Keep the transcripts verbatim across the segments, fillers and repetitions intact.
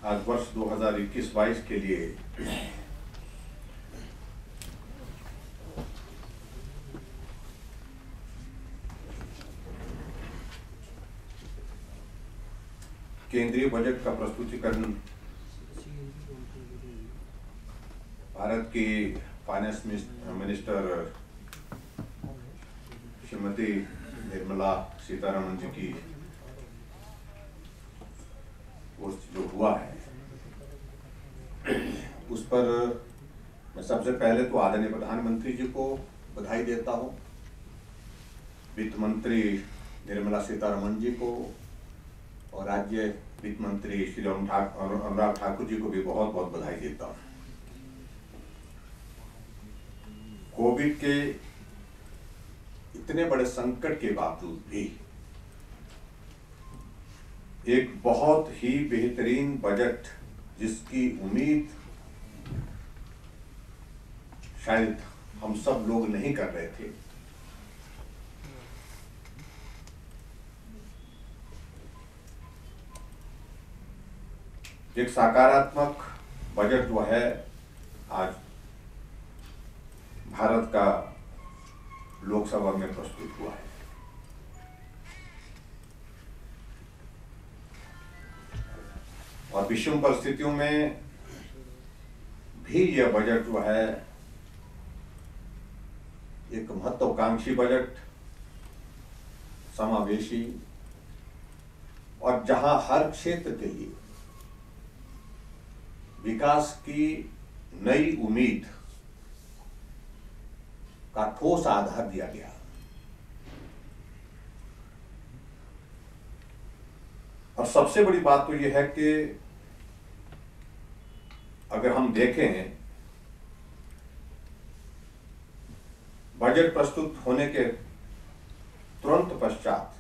आज वर्ष दो हज़ार इक्कीस बाईस के लिए केंद्रीय बजट का प्रस्तुतिकरण भारत की फाइनेंस मिनिस्टर श्रीमती निर्मला सीतारमण जी की ओर से जो हुआ है, उस पर मैं सबसे पहले तो आदरणीय प्रधानमंत्री जी को बधाई देता हूं, वित्त मंत्री निर्मला सीतारमण जी को और राज्य वित्त मंत्री श्री अनुराग ठाकुर जी को भी बहुत बहुत बधाई देता हूं। कोविड के इतने बड़े संकट के बावजूद भी एक बहुत ही बेहतरीन बजट, जिसकी उम्मीद शायद हम सब लोग नहीं कर रहे थे, एक सकारात्मक बजट जो है आज भारत का लोकसभा में प्रस्तुत हुआ है। और विषम परिस्थितियों में भी यह बजट जो है एक महत्वाकांक्षी बजट, समावेशी, और जहां हर क्षेत्र के लिए विकास की नई उम्मीद का ठोस आधार दिया गया। और सबसे बड़ी बात तो यह है कि अगर हम देखें बजट प्रस्तुत होने के तुरंत पश्चात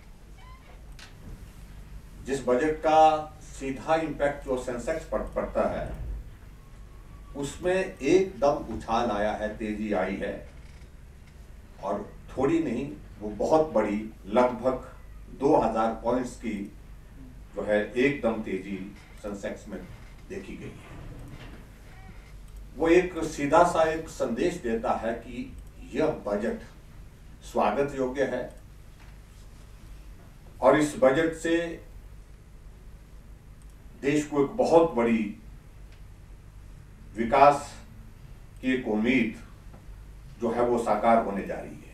जिस बजट का सीधा इम्पैक्ट जो सेंसेक्स पर पड़ता है, उसमें एकदम उछाल आया है, तेजी आई है, और थोड़ी नहीं, वो बहुत बड़ी, लगभग दो हज़ार पॉइंट्स की जो है एकदम तेजी सेंसेक्स में देखी गई है। वो एक सीधा सा एक संदेश देता है कि यह बजट स्वागत योग्य है, और इस बजट से देश को एक बहुत बड़ी विकास की एक उम्मीद जो है वो साकार होने जा रही है।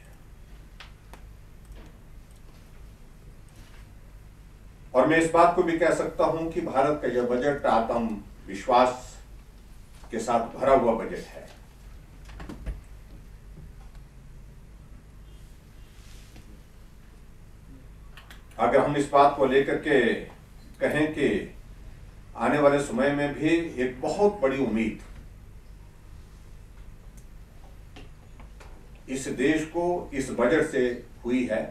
और मैं इस बात को भी कह सकता हूं कि भारत का यह बजट आत्मविश्वास के साथ भरा हुआ बजट है। अगर हम इस बात को लेकर के कहें कि आने वाले समय में भी एक बहुत बड़ी उम्मीद इस देश को इस बजट से हुई है,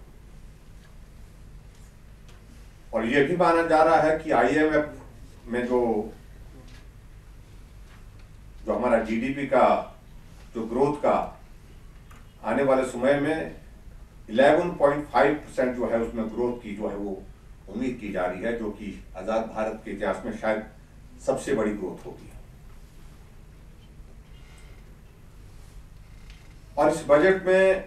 और यह भी माना जा रहा है कि आई एम एफ में जो जो हमारा जीडीपी का जो ग्रोथ का आने वाले समय में ग्यारह पॉइंट पाँच परसेंट जो है उसमें ग्रोथ की जो है वो उम्मीद की जा रही है, जो कि आजाद भारत के इतिहास में शायद सबसे बड़ी ग्रोथ होगी। और इस बजट में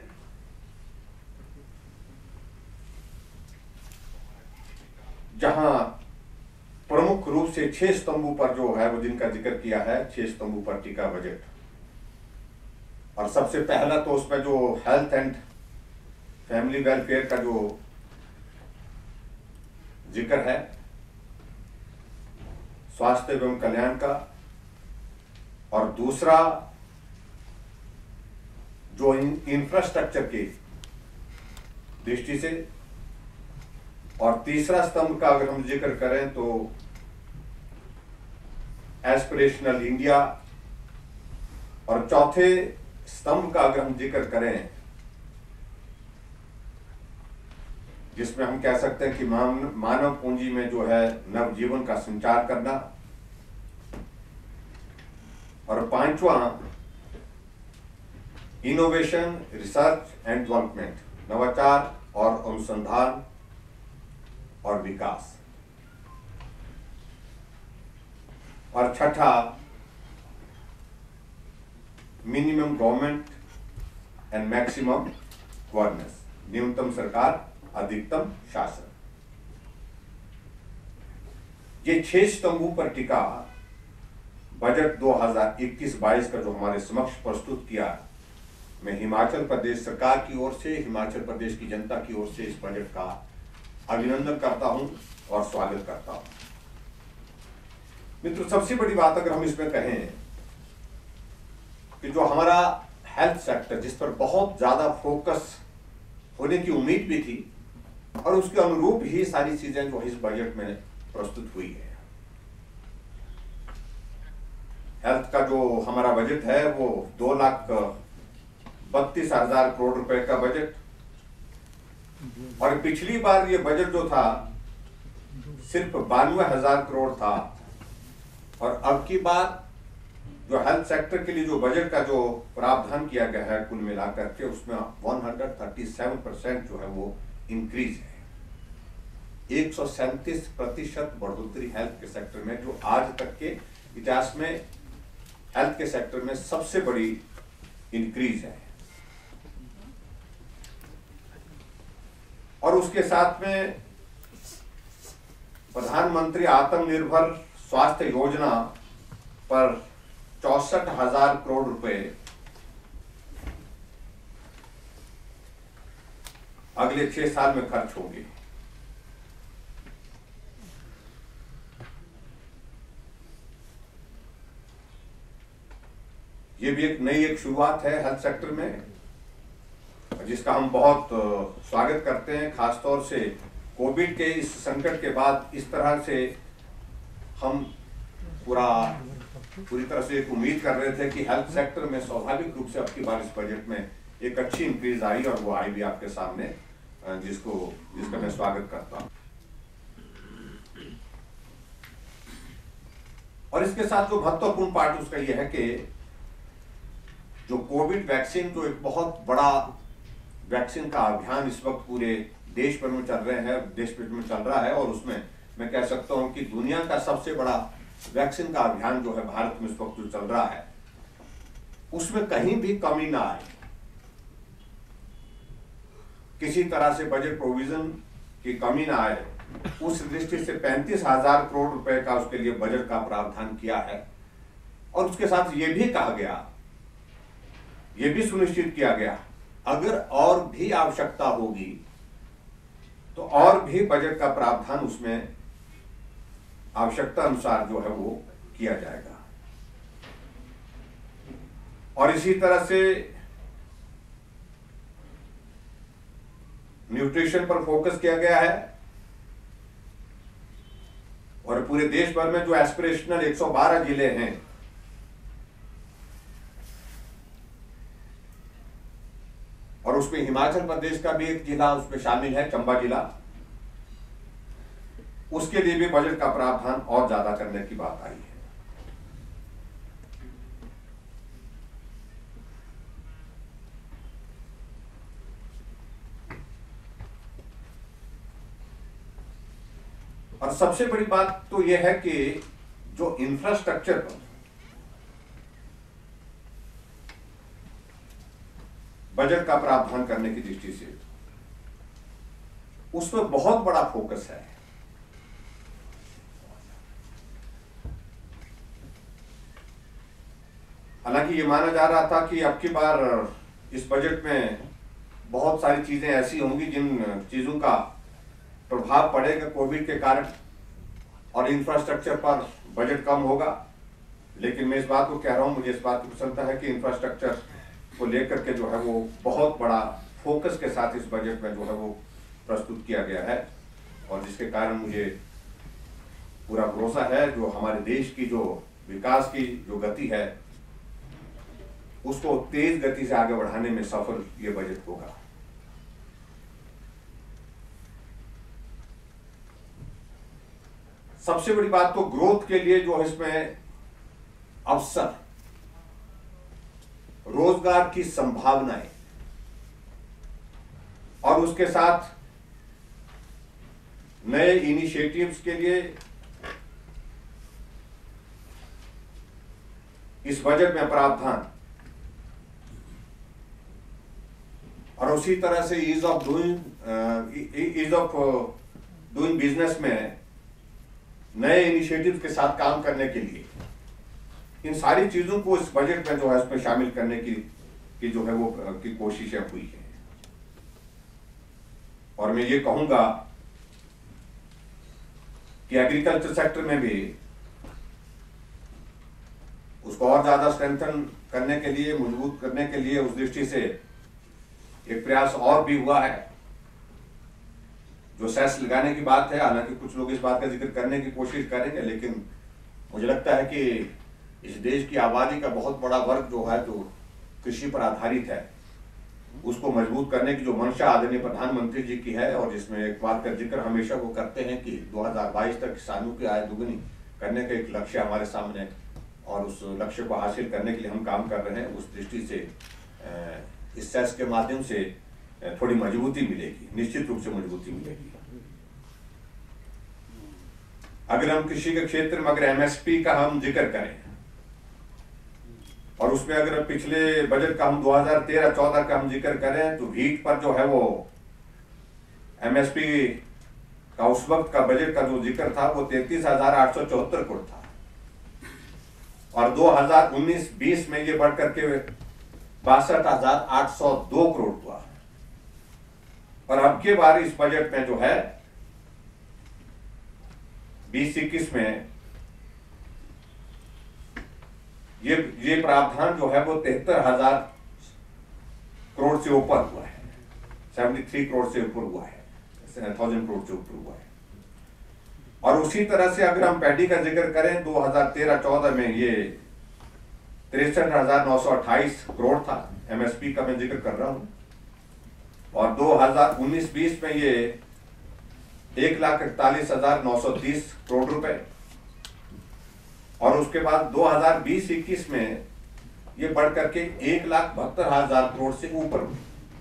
जहां प्रमुख रूप से छह स्तंभों पर जो है वो जिनका जिक्र किया है, छह स्तंभों पर टिका बजट, और सबसे पहला तो उसमें जो हेल्थ एंड फैमिली वेलफेयर का जो जिक्र है, स्वास्थ्य एवं कल्याण का, और दूसरा जो इंफ्रास्ट्रक्चर की दृष्टि से, और तीसरा स्तंभ का अगर हम जिक्र करें तो एस्पिरेशनल इंडिया, और चौथे स्तंभ का अगर हम जिक्र करें जिसमें हम कह सकते हैं कि मानव पूंजी में जो है नवजीवन का संचार करना, और पांचवा इनोवेशन, रिसर्च एंड डेवलपमेंट, नवाचार और अनुसंधान और विकास। और छठा minimum government and maximum governance, न्यूनतम सरकार अधिकतम शासन। ये छह स्तंभों पर टिका बजट दो हज़ार इक्कीस बाईस का जो हमारे समक्ष प्रस्तुत किया, मैं हिमाचल प्रदेश सरकार की ओर से, हिमाचल प्रदेश की जनता की ओर से इस बजट का अभिनंदन करता हूं और स्वागत करता हूं। मित्रों, सबसे बड़ी बात अगर हम इसमें कहें कि जो हमारा हेल्थ सेक्टर, जिस पर बहुत ज्यादा फोकस होने की उम्मीद भी थी और उसके अनुरूप ही सारी चीजें जो इस बजट में प्रस्तुत हुई है। हेल्थ का जो हमारा बजट है वो दो लाख बत्तीस हजार करोड़ रुपए का बजट, और पिछली बार ये बजट जो था सिर्फ बानवे हजार करोड़ था, और अब की बार जो हेल्थ सेक्टर के लिए जो बजट का जो प्रावधान किया गया है कुल मिलाकर के, उसमें एक सौ सैंतीस परसेंट जो है वो इंक्रीज है। एक सौ सैंतीस प्रतिशत बढ़ोतरी हेल्थ के सेक्टर में, जो आज तक के इतिहास में हेल्थ के सेक्टर में सबसे बड़ी इंक्रीज है। और उसके साथ में प्रधानमंत्री आत्मनिर्भर स्वास्थ्य योजना पर चौसठ हजार करोड़ रुपए अगले छह साल में खर्च होंगे। ये भी एक नई एक शुरुआत है हेल्थ सेक्टर में, जिसका हम बहुत स्वागत करते हैं। खासतौर से कोविड के इस संकट के बाद इस तरह से हम पूरा पूरी तरह से एक उम्मीद कर रहे थे कि हेल्थ सेक्टर में स्वाभाविक रूप से अब की बार इस बजट में एक अच्छी इंक्रीज आई, और वो आई भी आपके सामने, जिसको जिसका मैं स्वागत करता हूं। और इसके साथ जो महत्वपूर्ण पार्ट उसका यह है कि जो कोविड वैक्सीन, जो एक बहुत बड़ा वैक्सीन का अभियान इस वक्त पूरे देश भर में चल रहे हैं, देश भर में चल रहा है, और उसमें मैं कह सकता हूं कि दुनिया का सबसे बड़ा वैक्सीन का अभियान जो है भारत में इस वक्त जो चल रहा है, उसमें कहीं भी कमी ना आए, किसी तरह से बजट प्रोविजन की कमी ना आए, उस दृष्टि से पैंतीस हजार करोड़ रुपए का उसके लिए बजट का प्रावधान किया है। और उसके साथ ये भी कहा गया, ये भी सुनिश्चित किया गया, अगर और भी आवश्यकता होगी तो और भी बजट का प्रावधान उसमें आवश्यकता अनुसार जो है वो किया जाएगा। और इसी तरह से न्यूट्रिशन पर फोकस किया गया है, और पूरे देश भर में जो एस्पिरेशनल एक सौ बारह जिले हैं, और उसमें हिमाचल प्रदेश का भी एक जिला उसमें शामिल है, चंबा जिला, उसके लिए भी बजट का प्रावधान और ज्यादा करने की बात आई है। और सबसे बड़ी बात तो यह है कि जो इंफ्रास्ट्रक्चर पर बजट का प्रावधान करने की दृष्टि से, उसमें बहुत बड़ा फोकस है। हालांकि ये माना जा रहा था कि अब की बार इस बजट में बहुत सारी चीजें ऐसी होंगी जिन चीजों का प्रभाव पड़ेगा कोविड के कारण, और इंफ्रास्ट्रक्चर पर बजट कम होगा। लेकिन मैं इस बात को कह रहा हूं, मुझे इस बात की प्रसन्नता है कि इंफ्रास्ट्रक्चर को लेकर के जो है वो बहुत बड़ा फोकस के साथ इस बजट में जो है वो प्रस्तुत किया गया है, और जिसके कारण मुझे पूरा भरोसा है जो हमारे देश की जो विकास की जो गति है उसको तेज गति से आगे बढ़ाने में सफल ये बजट होगा। सबसे बड़ी बात तो ग्रोथ के लिए जो इसमें अवसर, रोजगार की संभावनाएं, और उसके साथ नए इनिशिएटिव्स के लिए इस बजट में प्रावधान, और उसी तरह से ease of doing ease of doing business में नए इनिशिएटिव के साथ काम करने के लिए इन सारी चीजों को इस बजट में जो है उसमें शामिल करने की की जो है वो की कोशिशें हुई है। और मैं ये कहूंगा कि एग्रीकल्चर सेक्टर में भी उसको और ज्यादा स्ट्रेंथन करने के लिए, मजबूत करने के लिए उस दृष्टि से एक प्रयास और भी हुआ है। जो सेस लगाने की बात है, हालांकि कुछ लोग इस बात का जिक्र करने की कोशिश करेंगे, लेकिन मुझे लगता है कि इस देश की आबादी का बहुत बड़ा वर्ग जो है जो कृषि पर आधारित है, उसको मजबूत करने की जो मंशा आदरणीय प्रधानमंत्री जी की है, और जिसमें एक बात का जिक्र हमेशा वो करते हैं कि दो हज़ार बाईस तक किसानों की आय दुगनी करने का एक लक्ष्य हमारे सामने है, और उस लक्ष्य को हासिल करने के लिए हम काम कर रहे हैं। उस दृष्टि से इस सेस के माध्यम से थोड़ी मजबूती मिलेगी, निश्चित रूप से मजबूती मिलेगी। अगर हम कृषि के क्षेत्र में अगर एमएसपी का हम जिक्र करें, और उसमें अगर पिछले बजट का हम दो हज़ार तेरह चौदह का हम जिक्र करें, तो व्हीट पर जो है वो एमएसपी का उस वक्त का बजट का जो जिक्र था वो तैतीस हजार आठ सौ चौहत्तर करोड़ था, और दो हज़ार उन्नीस बीस में ये बढ़ करके बासठ हजार आठ सौ दो करोड़ हुआ। और अब के बार इस बजट में जो है बीस इक्कीस में ये ये प्रावधान जो है वो तिहत्तर हजार करोड़ से ऊपर हुआ है, तिहत्तर करोड़ से ऊपर हुआ है, थाउजेंड करोड़ से ऊपर हुआ है। और उसी तरह से अगर हम पैडी का जिक्र करें, दो हज़ार तेरह चौदह में ये तिरसठ हजार नौ सौ अट्ठाईस करोड़ था, एमएसपी का मैं जिक्र कर रहा हूं, और दो हज़ार उन्नीस बीस में ये एक लाख इकतालीस हजार नौ सौ तीस करोड़ रुपए, और उसके बाद दो हज़ार बीस इक्कीस में ये बढ़ करके एक लाख बहत्तर हजार करोड़ से ऊपर हुई।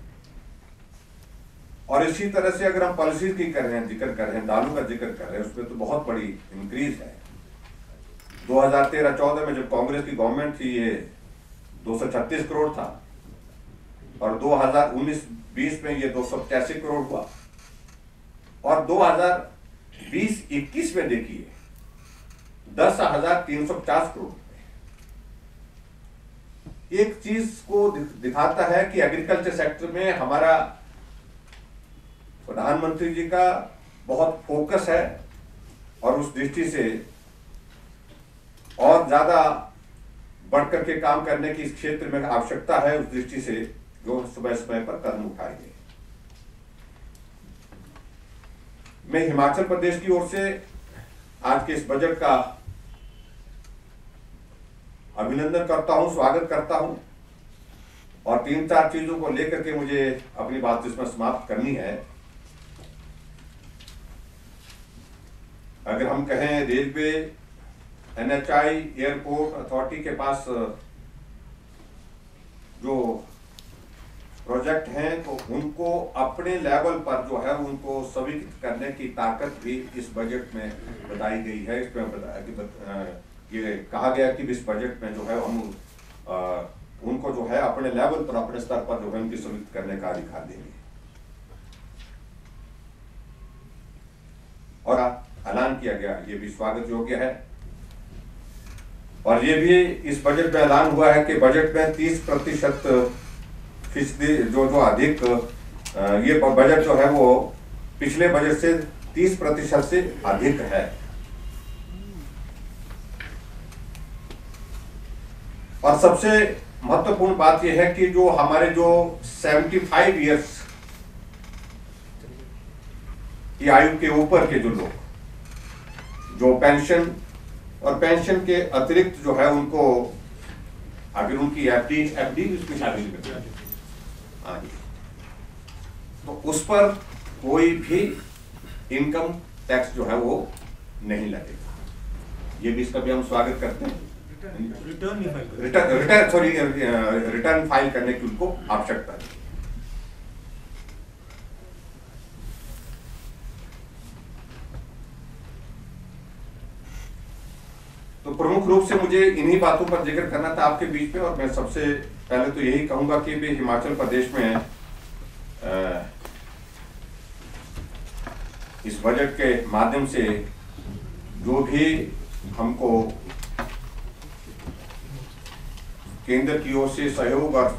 और इसी तरह से अगर हम पॉलिसीज की कर रहे हैं, जिक्र कर रहे हैं, दालों का जिक्र कर रहे हैं, उसमें तो बहुत बड़ी इंक्रीज है। दो हज़ार तेरह चौदह में जब कांग्रेस की गवर्नमेंट थी ये दो सौ छत्तीस करोड़ था, और दो हज़ार उन्नीस बीस में ये दो सौ पचासी करोड़ हुआ, और दो हज़ार बीस इक्कीस में देखिए दस हजार तीन सौ पचास करोड़। एक चीज को दिखाता है कि एग्रीकल्चर सेक्टर में हमारा प्रधानमंत्री जी का बहुत फोकस है, और उस दृष्टि से और ज्यादा बढ़ करके काम करने की इस क्षेत्र में आवश्यकता है। उस दृष्टि से जो समय समय पर कदम उठाए गए। मैं हिमाचल प्रदेश की ओर से आज के इस बजट का अभिनंदन करता हूं, स्वागत करता हूं, और तीन चार चीजों को लेकर के मुझे अपनी बात इसमें समाप्त करनी है। अगर हम कहें रेलवे, एनएचआई, एयरपोर्ट अथॉरिटी के पास जो प्रोजेक्ट हैं, तो उनको अपने लेवल पर जो है उनको स्वीकृत करने की ताकत भी इस बजट में बताई गई है। इसमें बताया कि बत, ये कहा गया कि इस बजट में जो है हम आ, उनको जो है अपने लेवल पर, अपने स्तर पर जो है उनकी स्वीकृत करने का अधिकार देंगे। और ऐलान किया गया, ये भी स्वागत योग्य है। और ये भी इस बजट में ऐलान हुआ है कि बजट में तीस प्रतिशत फीसदी जो जो अधिक ये बजट जो है वो पिछले बजट से तीस प्रतिशत से अधिक है। और सबसे महत्वपूर्ण बात यह है कि जो हमारे जो पचहत्तर इयर्स की आयु के ऊपर के जो लोग, जो पेंशन और पेंशन के अतिरिक्त जो है उनको अगर उनकी एफडी एफडी उसकी शादी करते हैं, तो उस पर कोई भी इनकम टैक्स जो है वो नहीं लगेगा। ये भी इसका भी हम स्वागत करते हैं। Return return return sorry return file करने की उनको आवश्यकता है। तो प्रमुख रूप से मुझे इन्हीं बातों पर जिक्र करना था आपके बीच में, और मैं सबसे पहले तो यही कहूंगा कि भी हिमाचल प्रदेश में आ, इस बजट के माध्यम से जो भी हमको केंद्र की ओर से सहयोग और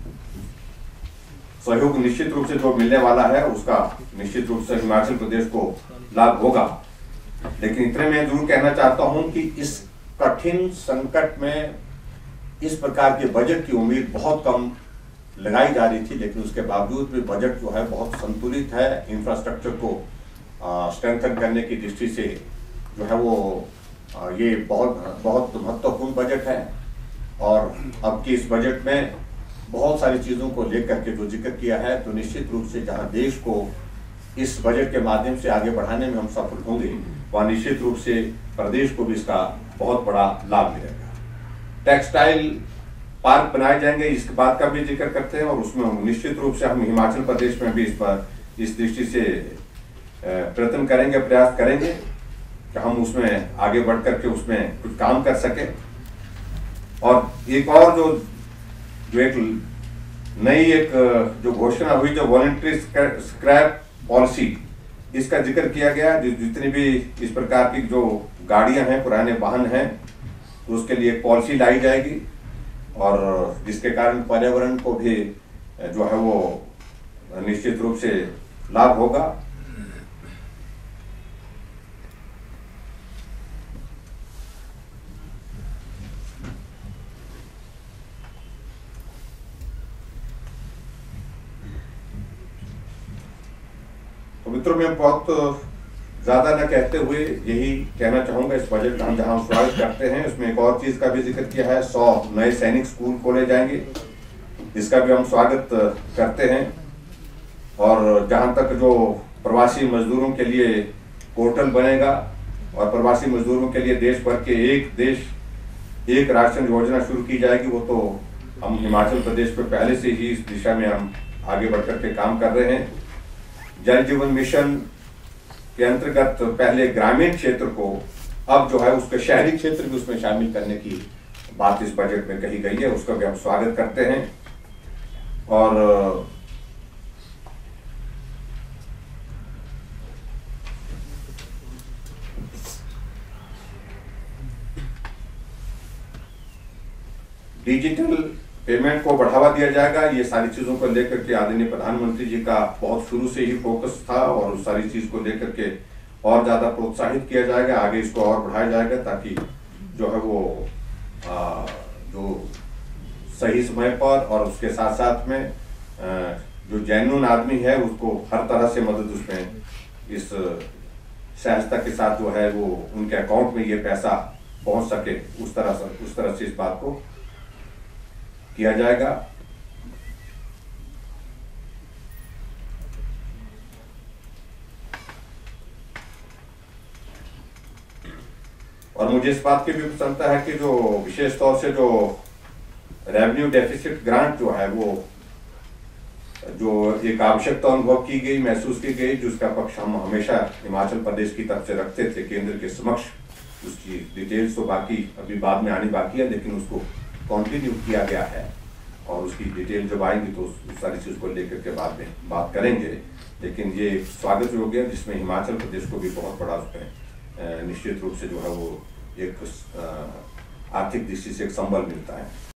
सहयोग निश्चित रूप से जो मिलने वाला है उसका निश्चित रूप से हिमाचल प्रदेश को लाभ होगा। लेकिन इतने मैं जरूर कहना चाहता हूं कि इस कठिन संकट में इस प्रकार के बजट की उम्मीद बहुत कम लगाई जा रही थी, लेकिन उसके बावजूद भी बजट जो है बहुत संतुलित है। इंफ्रास्ट्रक्चर को स्ट्रेंथन करने की दृष्टि से जो है वो आ, ये बहुत बहुत महत्वपूर्ण बजट है। और अब की इस बजट में बहुत सारी चीज़ों को लेकर के जो जिक्र किया है, तो निश्चित रूप से जहां देश को इस बजट के माध्यम से आगे बढ़ाने में हम सफल होंगे, वहाँ निश्चित रूप से प्रदेश को भी इसका बहुत बड़ा लाभ मिलेगा। टेक्सटाइल पार्क बनाए जाएंगे, इस बात का भी जिक्र करते हैं, और उसमें निश्चित रूप से हम हिमाचल प्रदेश में भी इस पर इस दृष्टि से प्रयत्न करेंगे, प्रयास करेंगे कि हम उसमें आगे बढ़ करके उसमें कुछ काम कर सके। और एक और जो जो एक नई एक जो घोषणा हुई, जो वॉलंटरी स्क्रैप पॉलिसी, इसका जिक्र किया गया। जितनी भी इस प्रकार की जो गाड़ियां हैं, पुराने वाहन हैं, तो उसके लिए एक पॉलिसी लाई जाएगी, और जिसके कारण पर्यावरण को भी जो है वो निश्चित रूप से लाभ होगा। तो मित्रों, मैं बहुत ज्यादा न कहते हुए यही कहना चाहूंगा, इस बजट का हम जहां स्वागत करते हैं उसमें एक और चीज का भी जिक्र किया है। सौ नए सैनिक स्कूल खोले जाएंगे, इसका भी हम स्वागत करते हैं। और जहां तक जो प्रवासी मजदूरों के लिए पोर्टल बनेगा और प्रवासी मजदूरों के लिए देश भर के एक देश एक राशन योजना शुरू की जाएगी, वो तो हम हिमाचल प्रदेश में पहले से ही इस दिशा में हम आगे बढ़कर के काम कर रहे हैं। जल जीवन मिशन के अंतर्गत पहले ग्रामीण क्षेत्र को, अब जो है उसके शहरी क्षेत्र भी उसमें शामिल करने की बात इस बजट में कही गई है, उसका भी हम स्वागत करते हैं। और डिजिटल पेमेंट को बढ़ावा दिया जाएगा। ये सारी चीजों को लेकर के आदरणीय प्रधानमंत्री जी का बहुत शुरू से ही फोकस था, और उस सारी चीज को लेकर के और ज्यादा प्रोत्साहित किया जाएगा, आगे इसको और बढ़ाया जाएगा, ताकि जो है वो आ, जो सही समय पर और उसके साथ साथ में आ, जो जेन्युइन आदमी है उसको हर तरह से मदद उसमें इस सहजता के साथ जो है वो उनके अकाउंट में ये पैसा पहुंच सके, उस तरह से उस तरह से इस बात को किया जाएगा। और मुझे इस बात की भी प्रसन्नता है कि जो विशेष तौर से जो रेवेन्यू डेफिसिट ग्रांट जो है वो जो एक आवश्यकता अनुभव की गई, महसूस की गई, जिसका पक्ष हम हमेशा हिमाचल प्रदेश की तरफ से रखते थे केंद्र के समक्ष, उसकी डिटेल्स तो बाकी अभी बाद में आनी बाकी है, लेकिन उसको कंटिन्यू किया गया है, और उसकी डिटेल जब आएंगी तो उस सारी चीज़ को लेकर के बाद में बात करेंगे। लेकिन ये स्वागत योग्य है, जिसमें हिमाचल प्रदेश को भी बहुत बड़ा उसमें निश्चित रूप से जो है वो एक आर्थिक दृष्टि से एक संबल मिलता है।